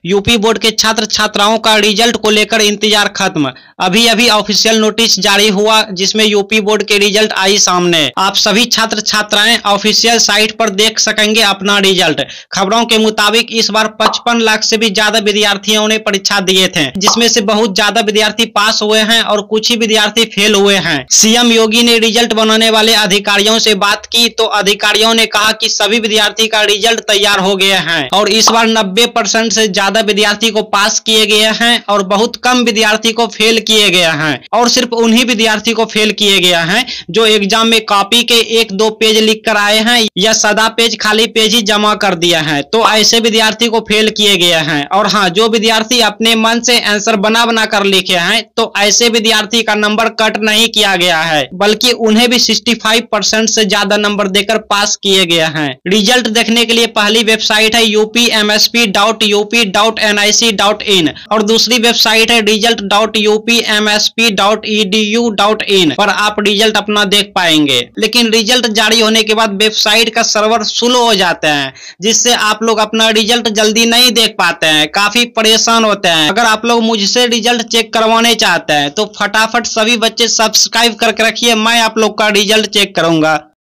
UP board के छात्र छात्राओं का रिजल्ट को लेकर इंतजार खत्म। अभी अभी ऑफिशियल नोटिस जारी हुआ जिसमें यूपी बोर्ड के रिजल्ट आई सामने। आप सभी छात्र छात्राएं ऑफिशियल साइट पर देख सकेंगे अपना रिजल्ट। खबरों के मुताबिक इस बार 55 लाख से भी ज्यादा विद्यार्थियों ने परीक्षा दिए थे, जिसमें से बहुत ज्यादा विद्यार्थी पास हुए हैं और कुछ ही विद्यार्थी फेल हुए हैं। सीएम योगी ने रिजल्ट बनाने वाले अधिकारियों से बात की तो अधिकारियों ने कहा कि सभी विद्यार्थी का रिजल्ट तैयार हो गए हैं और इस बार 90% से ज्यादा विद्यार्थी को पास किए गए हैं और बहुत कम विद्यार्थी को फेल किए गए हैं और सिर्फ उन्हीं विद्यार्थी को फेल किए गए हैं जो एग्जाम में कॉपी के 1-2 पेज लिख कर आए हैं या सादा पेज खाली पेज ही जमा कर दिया है, तो ऐसे विद्यार्थी को फेल किए गए हैं। और हाँ, जो विद्यार्थी अपने मन से आंसर बना बना कर लिखे हैं तो ऐसे विद्यार्थी का नंबर कट नहीं किया गया है, बल्कि उन्हें भी 65% से ज्यादा नंबर देकर पास किए गए हैं। रिजल्ट देखने के लिए पहली वेबसाइट है upmsp.up.nic.in और दूसरी वेबसाइट है result.upmsp.edu.in पर आप रिजल्ट अपना देख पाएंगे। लेकिन रिजल्ट जारी होने के बाद वेबसाइट का सर्वर स्लो हो जाते हैं, जिससे आप लोग अपना रिजल्ट जल्दी नहीं देख पाते हैं, काफी परेशान होते हैं। अगर आप लोग मुझसे रिजल्ट चेक करवाने चाहते हैं तो फटाफट सभी बच्चे सब्सक्राइब करके रखिए, मैं आप लोग का रिजल्ट चेक करूंगा।